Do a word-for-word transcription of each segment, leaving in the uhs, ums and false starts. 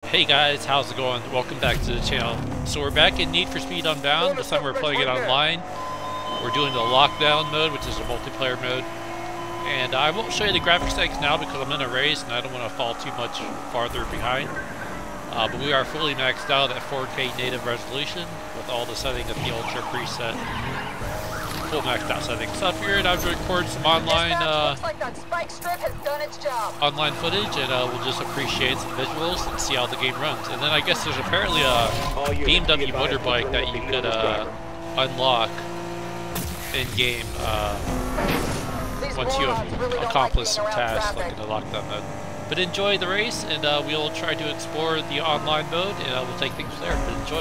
Hey guys, how's it going? Welcome back to the channel. So we're back in Need For Speed Unbound. This time we're playing it online. We're doing the lockdown mode, which is a multiplayer mode. And I won't show you the graphics settings now because I'm in a race and I don't want to fall too much farther behind. Uh, but we are fully maxed out at four K native resolution with all the settings of the Ultra preset. Full maxed out settings. So I figured I would record some online uh, like that spike strip has done its job. online footage, and uh, we'll just appreciate some visuals and see how the game runs. And then I guess there's apparently a B M W motorbike that you could uh, unlock in game uh, once you have really accomplished some tasks like in the lockdown mode. But enjoy the race, and uh, we'll try to explore the online mode, and uh, we'll take things from there. But enjoy.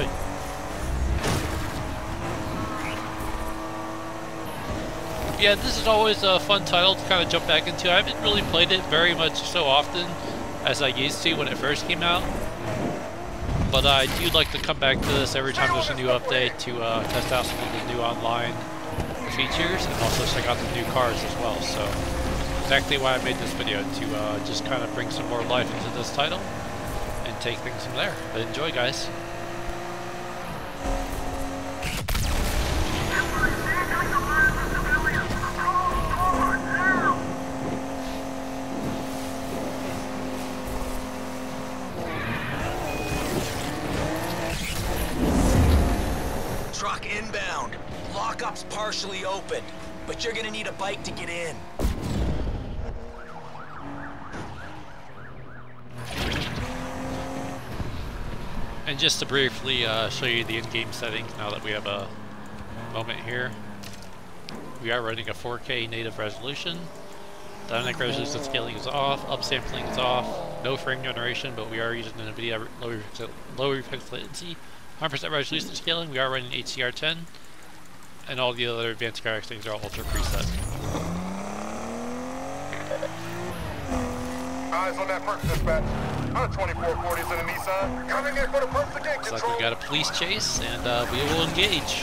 Yeah, this is always a fun title to kind of jump back into. I haven't really played it very much so often as I used to when it first came out. But I do like to come back to this every time there's a new update to uh, test out some of the new online features and also check out the new cars as well. So exactly why I made this video, to uh, just kind of bring some more life into this title and take things from there. But enjoy, guys. Truck inbound. Lockup's partially open, but you're gonna need a bike to get in. And just to briefly uh, show you the in-game settings now that we have a moment here. We are running a four K native resolution. Dynamic resolution scaling is off, upsampling is off, no frame generation, but we are using an NVIDIA low, low reflex latency. one hundred percent resolution scaling, we are running H D R ten, and all the other advanced graphics things are all ultra preset. Eyes on that perk, dispatch. one twenty-four forties in a Nissan. Coming in for the perks again, Looks control. like we got a police chase, and uh, we will engage.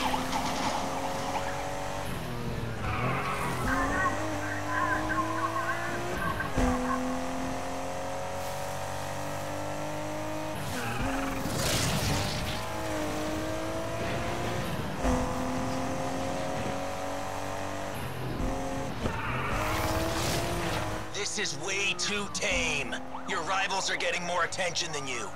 This is way too tame. Your rivals are getting more attention than you.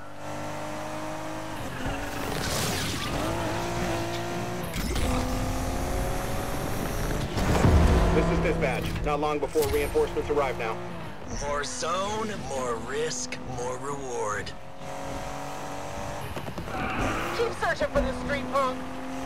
This is dispatch. Not long before reinforcements arrive now. More zone, more risk, more reward. Keep searching for this street punk.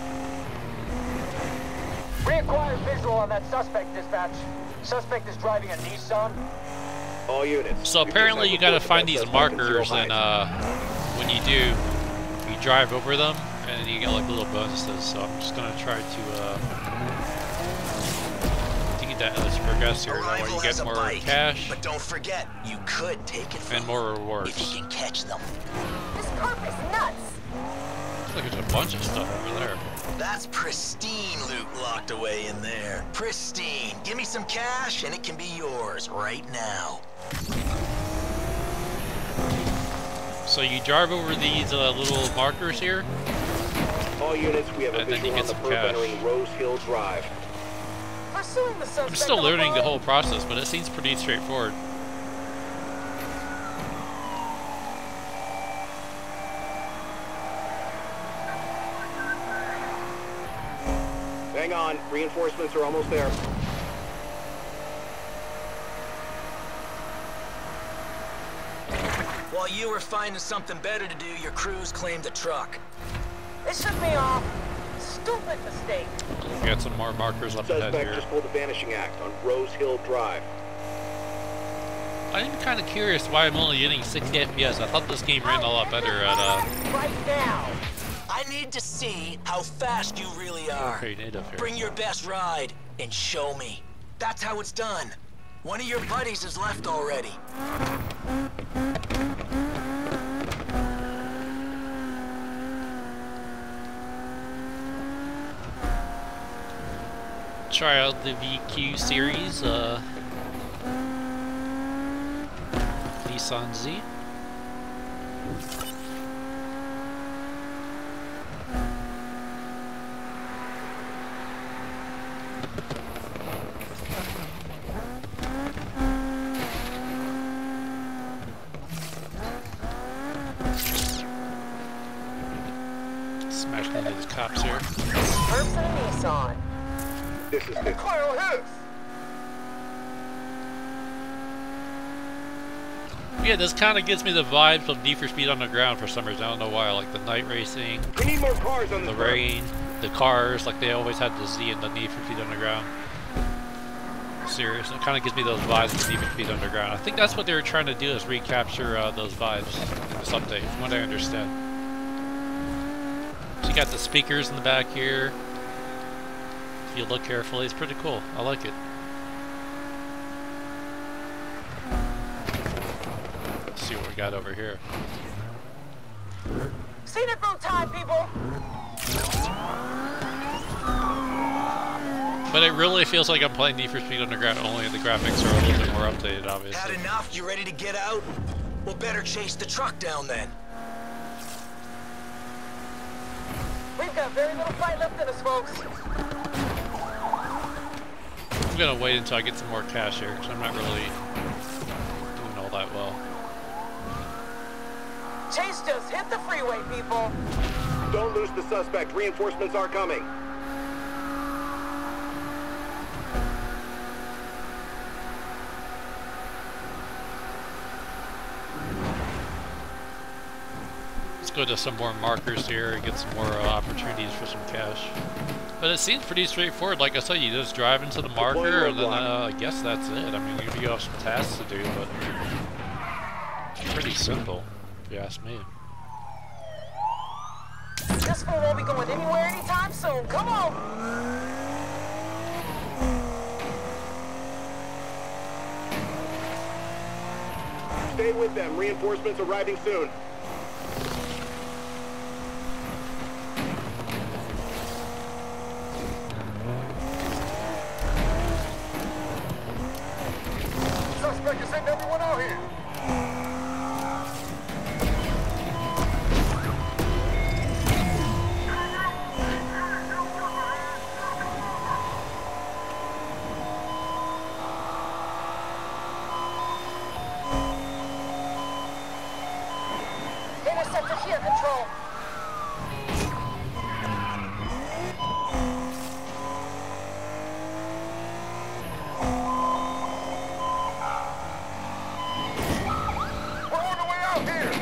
Reacquired visual on that suspect, dispatch. Suspect is driving a Nissan. All units. So apparently you gotta find these markers, and uh, when you do, you drive over them, and you get like little bonuses. So I'm just gonna try to uh, to get that as you progress here. That way you get more bike, cash, but don't forget, you could take it from and more rewards. if you can catch them. This carp is nuts. Look, there's a bunch of stuff over there. That's pristine loot locked away in there. Pristine. Give me some cash and it can be yours right now. So you drive over these uh, little markers here. All units, we have a And then you visual get on the some perp cash. entering Rose Hill Drive. Pursuing the suspect. I'm still on the learning the road. whole process, but it seems pretty straightforward. Hang on, reinforcements are almost there. While you were finding something better to do, your crews claimed the truck. It shook me off. Stupid mistake. We got some more markers up ahead Suspect here. just pulled the vanishing act on Rose Hill Drive. I'm kind of curious why I'm only getting sixty F P S. I thought this game ran a lot better at uh, Right now. I need to see how fast you really are. four K native here. Bring your best ride and show me. That's how it's done. One of your buddies is left already. Try out the V Q series. Uh, Nissan Z. Smash into these cops here. Herbs and a Nissan. This is this. Clear hits. Yeah, this kind of gives me the vibes of Need For Speed Underground for some reason. I don't know why. Like the night racing, We need more cars on the this rain, the cars. Like they always had the Z in the Need For Speed Underground. Serious. It kind of gives me those vibes of Need For Speed Underground. I think that's what they were trying to do, is recapture uh, those vibes in this update, from what I understand. So you got the speakers in the back here. If you look carefully, it's pretty cool. I like it. Let's see what we got over here. Scenic road time, people. But it really feels like I'm playing Need For Speed Underground, only the graphics are a little bit more updated, obviously. Had enough? You ready to get out? Well, better chase the truck down then. We've got very little fight left in us, folks. I'm gonna wait until I get some more cash here, because I'm not really doing all that well. Chase just hit the freeway, people. Don't lose the suspect. Reinforcements are coming. Let's go to some more markers here and get some more uh, opportunities for some cash. But it seems pretty straightforward. Like I said, you just drive into the marker, and then uh, I guess that's it. I mean, you have some tasks to do, but it's pretty simple, if you ask me. This fool won't be going anywhere anytime soon. Come on. Stay with them. Reinforcements arriving soon. Suspect is hitting everyone out here. Interceptor here, control. We're on the way out here.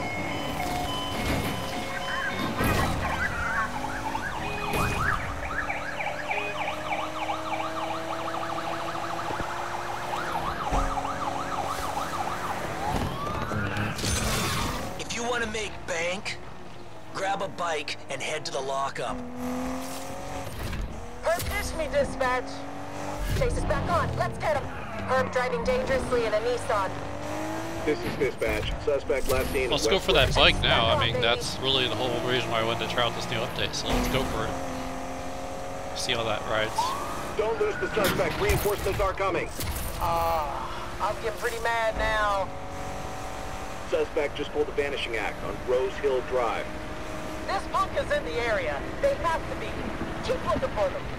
If you want to make bank, grab a bike and head to the lockup. Herb, dish me, dispatch. Chase is back on. Let's get him. Herb driving dangerously in a Nissan. This is dispatch. Suspect last seen. Let's go west for that direction. bike now. I mean, that's really the whole reason why I wanted to try out this new update, so let's go for it. See how that rides. Don't lose the suspect. Reinforcements are coming. Ah, I'm getting pretty mad now. Suspect just pulled the vanishing act on Rose Hill Drive. This punk is in the area. They have to be. Keep looking for them.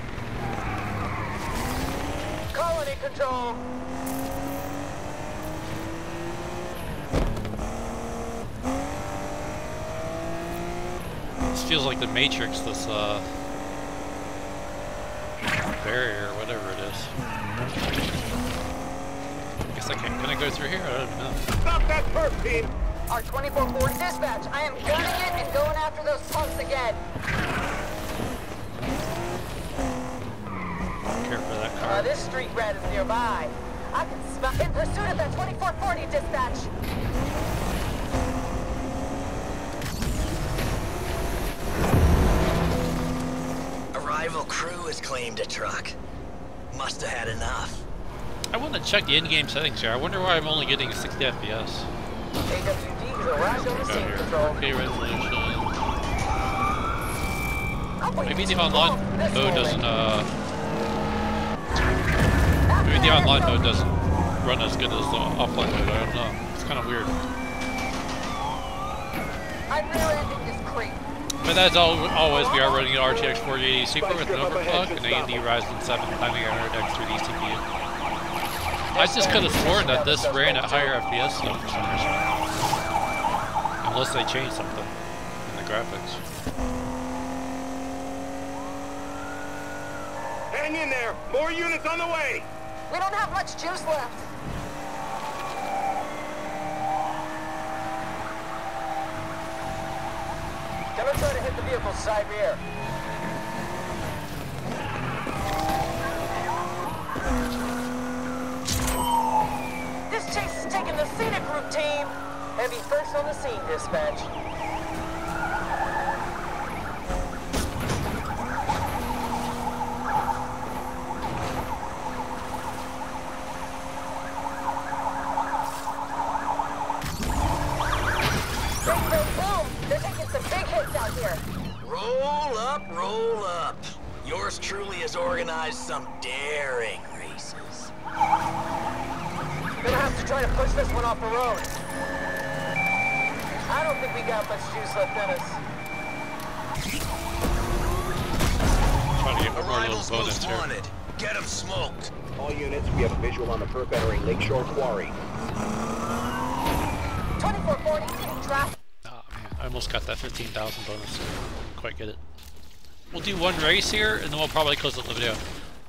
Colony control. This feels like the Matrix, this uh, barrier, whatever it is. I guess I can't. Can I go through here? I don't know. Stop that perp, team! Our twenty-four forty dispatch. I am gunning it and going after those punks again. Care for that Uh, car. this street rat is nearby. I can smell in pursuit of that twenty-four forty dispatch. A rival crew has claimed a truck. Must have had enough. I want to check the in-game settings here. I wonder why I'm only getting sixty F P S. A W D is arrived on the Got scene, here. control. four K resolution. I'm waiting Maybe the to online move this mode way. doesn't, uh... Maybe the online mode doesn't run as good as the offline mode. I don't know. It's kind of weird. I'm rear-ending this creep. But as al always, we are running an R T X forty eighty Super with an overclock and A M D Ryzen seven ninety hundred X three D C P U. I just could have sworn that this ran at higher F P S though for some reason. Unless they changed something in the graphics. Hang in there. More units on the way. We don't have much juice left. Gonna try to hit the vehicle's side rear. This chase is taking the scenic route, team. Heavy first on the scene, dispatch. Bang, bang, boom! They're taking some big hits out here. Roll up, roll up. Yours truly has organized some daring races. Gonna have to try to push this one off the road. I don't think we got much juice left in us. Trying to get more little Arrivals bonus most here. wanted. Get them smoked. All units, we have a visual on the perp entering Lakeshore Quarry. twenty-four forty, hitting traffic. Oh man, I almost got that fifteen thousand bonus. Didn't quite get it. We'll do one race here, and then we'll probably close up the video.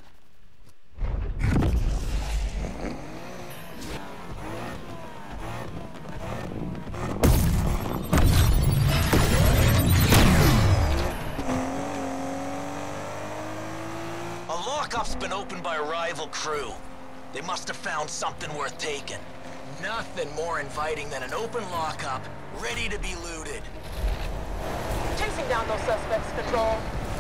A lockup's been opened by a rival crew. They must have found something worth taking. Nothing more inviting than an open lockup, ready to be looted. Chasing down those suspects, Control.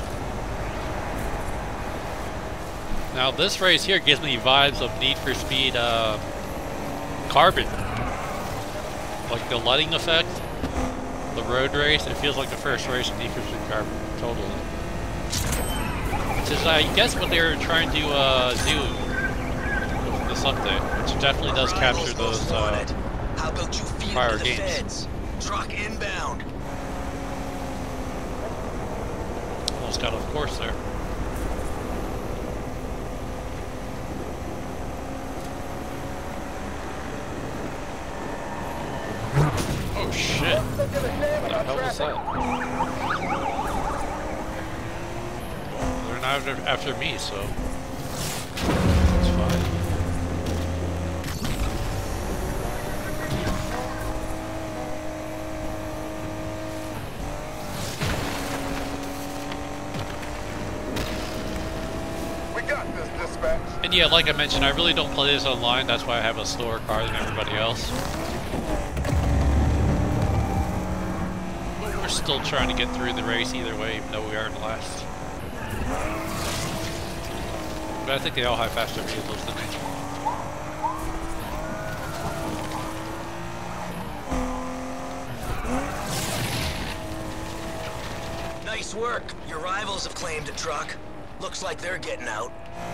Now this race here gives me vibes of Need For Speed uh, Carbon. Like the lighting effect, the road race, it feels like the first race of Need For Speed Carbon, totally. Which is, I guess, what they were trying to uh, do with this update, which definitely does capture those uh, How about you feed prior to the games. feds? Truck inbound. Almost got off course there. Oh shit! What the hell was that? They're not after, after me, so it's fine. We got this, dispatch. And yeah, like I mentioned, I really don't play this online. That's why I have a slower car than everybody else. But we're still trying to get through the race either way, even though we are in last. But I think they all have faster vehicles than me. Nice work. Your rivals have claimed a truck. Looks like they're getting out.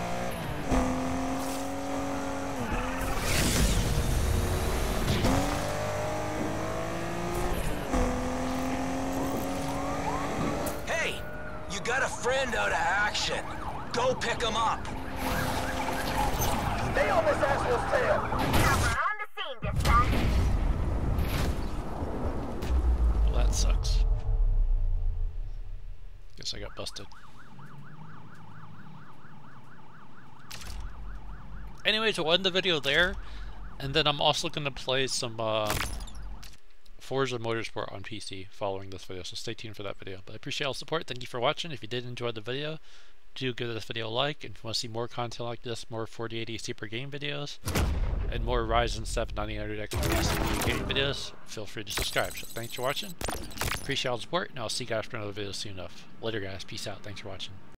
Hey, you got a friend out of action. Go pick him up. Stay on this asshole's tail. We're on the scene, dispatch. Well, that sucks. Guess I got busted. Anyways, we'll end the video there, and then I'm also going to play some uh, Forza Motorsport on P C following this video, so stay tuned for that video. But I appreciate all the support. Thank you for watching. If you did enjoy the video, do give this video a like, and if you want to see more content like this, more forty eighty Super game videos, and more Ryzen seven ninety hundred X game videos, feel free to subscribe. So thanks for watching. Appreciate all the support, and I'll see you guys for another video soon enough. Later guys, peace out. Thanks for watching.